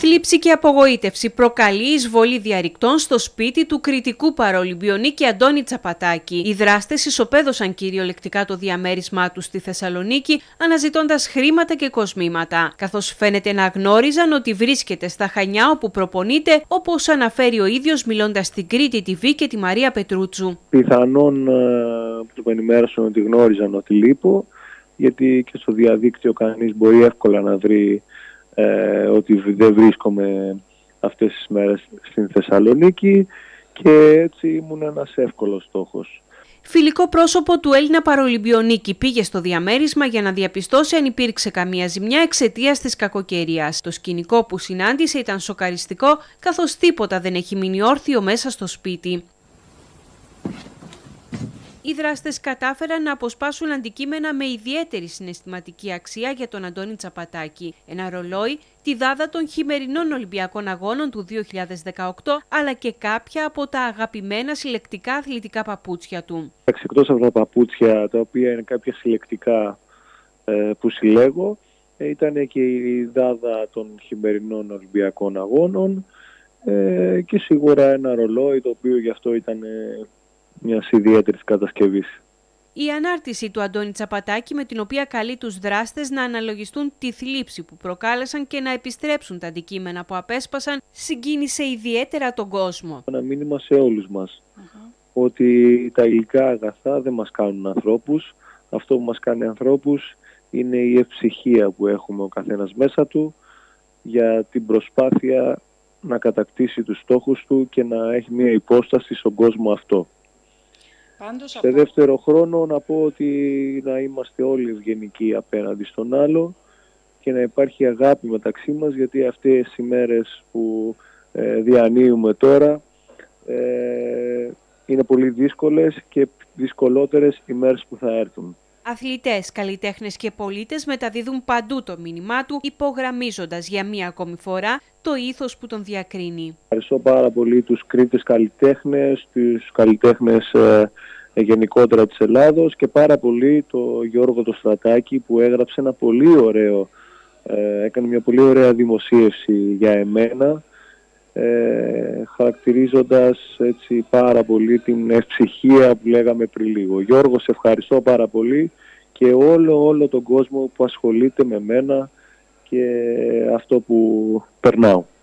Θλίψη και απογοήτευση προκαλεί η εισβολή διαρρηκτών στο σπίτι του κριτικού παραολυμπιονίκη Αντώνη Τσαπατάκη. Οι δράστες ισοπαίδωσαν κυριολεκτικά το διαμέρισμά τους στη Θεσσαλονίκη, αναζητώντας χρήματα και κοσμήματα, καθώς φαίνεται να γνώριζαν ότι βρίσκεται στα Χανιά όπου προπονείται, όπως αναφέρει ο ίδιος μιλώντας στην Κρήτη TV και τη Μαρία Πετρούτσου. Πιθανόν που με ενημέρωσαν ότι γνώριζαν ότι λείπω, γιατί και στο διαδίκτυο κανείς μπορεί εύκολα να βρει ότι δεν βρίσκομαι αυτές τις μέρες στην Θεσσαλονίκη και έτσι ήμουν ένας εύκολος στόχος. Φιλικό πρόσωπο του Έλληνα παραολυμπιονίκη πήγε στο διαμέρισμα για να διαπιστώσει αν υπήρξε καμία ζημιά εξαιτίας της κακοκαιρίας. Το σκηνικό που συνάντησε ήταν σοκαριστικό, καθώς τίποτα δεν έχει μείνει όρθιο μέσα στο σπίτι. Οι δράστες κατάφεραν να αποσπάσουν αντικείμενα με ιδιαίτερη συναισθηματική αξία για τον Αντώνη Τσαπατάκη. Ένα ρολόι, τη δάδα των χειμερινών Ολυμπιακών Αγώνων του 2018, αλλά και κάποια από τα αγαπημένα συλλεκτικά αθλητικά παπούτσια του. Εκτός από τα παπούτσια, τα οποία είναι κάποια συλλεκτικά που συλλέγω, ήταν και η δάδα των χειμερινών Ολυμπιακών Αγώνων και σίγουρα ένα ρολόι, το οποίο γι' αυτό ήταν μιας ιδιαίτερης κατασκευής. Η ανάρτηση του Αντώνη Τσαπατάκη, με την οποία καλεί τους δράστες να αναλογιστούν τη θλίψη που προκάλεσαν και να επιστρέψουν τα αντικείμενα που απέσπασαν, συγκίνησε ιδιαίτερα τον κόσμο. Ένα μήνυμα σε όλους μας, ότι τα υλικά αγαθά δεν μας κάνουν ανθρώπους. Αυτό που μας κάνει ανθρώπους είναι η ευψυχία που έχουμε ο καθένας μέσα του για την προσπάθεια να κατακτήσει τους στόχους του και να έχει μια υπόσταση στον κόσμο αυτό. Σε δεύτερο χρόνο να πω ότι να είμαστε όλοι ευγενικοί απέναντι στον άλλο και να υπάρχει αγάπη μεταξύ μας, γιατί αυτές οι μέρες που διανύουμε τώρα είναι πολύ δύσκολες και δυσκολότερες οι μέρες που θα έρθουν. Αθλητές, καλλιτέχνες και πολίτες μεταδίδουν παντού το μήνυμά του, υπογραμμίζοντας για μία ακόμη φορά το ήθος που τον διακρίνει. Ευχαριστώ πάρα πολύ τους Κρήτες καλλιτέχνες, τους καλλιτέχνες γενικότερα της Ελλάδος και πάρα πολύ το Γιώργο το Στρατάκη, που έγραψε ένα πολύ ωραίο, έκανε μια πολύ ωραία δημοσίευση για εμένα, χαρακτηρίζοντας έτσι πάρα πολύ την ευψυχία που λέγαμε πριν λίγο. Γιώργο, σε ευχαριστώ πάρα πολύ και όλο τον κόσμο που ασχολείται με μένα και αυτό που περνάω.